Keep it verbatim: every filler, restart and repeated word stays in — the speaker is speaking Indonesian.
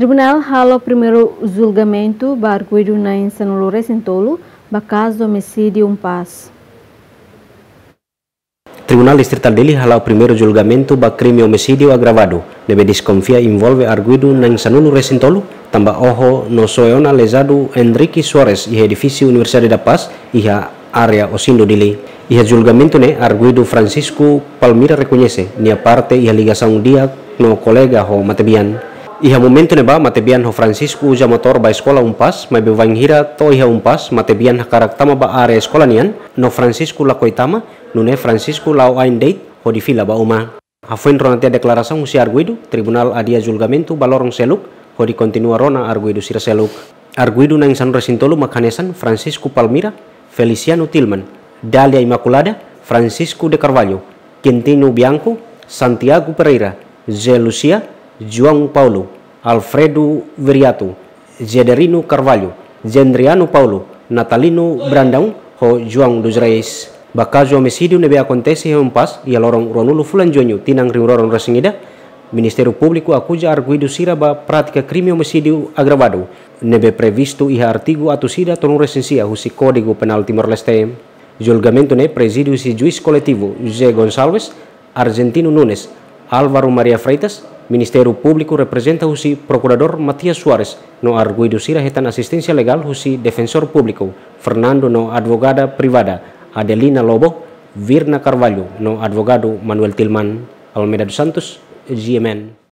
Tribunal rala o primeiro julgamento do arguido na São Lourenço Tolo, no caso do homicídio um paz. Tribunal Distrital dele rala o primeiro julgamento do crime homicídio agravado. Deve desconfia envolve arguido na São Lourenço Tolo, tambah ojo no soeona lesado Enrique Suarez e edifício Universidade da Paz e a área Osindo dele. E a julgamento ne arguido Francisco Palmira reconhece nia parte e a ligação dia no colega ho Matebian. Iha momento neba Matebian ho Francisco uja motor ba escola umpas, mai bevanghira to iha umpas Matebian hakarak-tama ba area escola nian, no Francisco la koitama, nune Francisco lao ain date ho di fila ba uma. Hafuin ronate declaração si arguido, tribunal adia julgamento balorong seluk, ho di continua rona arguido sira seluk. Arguido na São Lourenço Tolo makanesan Francisco Palmira, Feliciano Tillman, Dalia Immaculada, Francisco de Carvalho, Quintino Bianco, Santiago Pereira, Zé Lucia, João Paulo, Alfredo Viriato, Zederino Carvalho, Gendriano Paulo, Natalino Brandão, ho João dos Reis. Bakazo homicídio nebe acontece em um pas e lorong Ronulo Fulanjonho tinang riurorong resingida, Ministério Público acusa arguido sira ba prática crime homicídio agravado, nebe previsto iha artigo atusida tonung resensia husi Código Penal Timor-Leste. Julgamento ne presidiu si juiz coletivo José Gonçalves, Argentino Nunes, Álvaro Maria Freitas, Ministério Público representa husi Procurador Matias Suarez, no arguido sira hetan assistência legal husi Defensor Público, Fernando no advogada privada, Adelina Lobo, Virna Carvalho no advogado Manuel Tillman. Almeida dos Santos, G M N.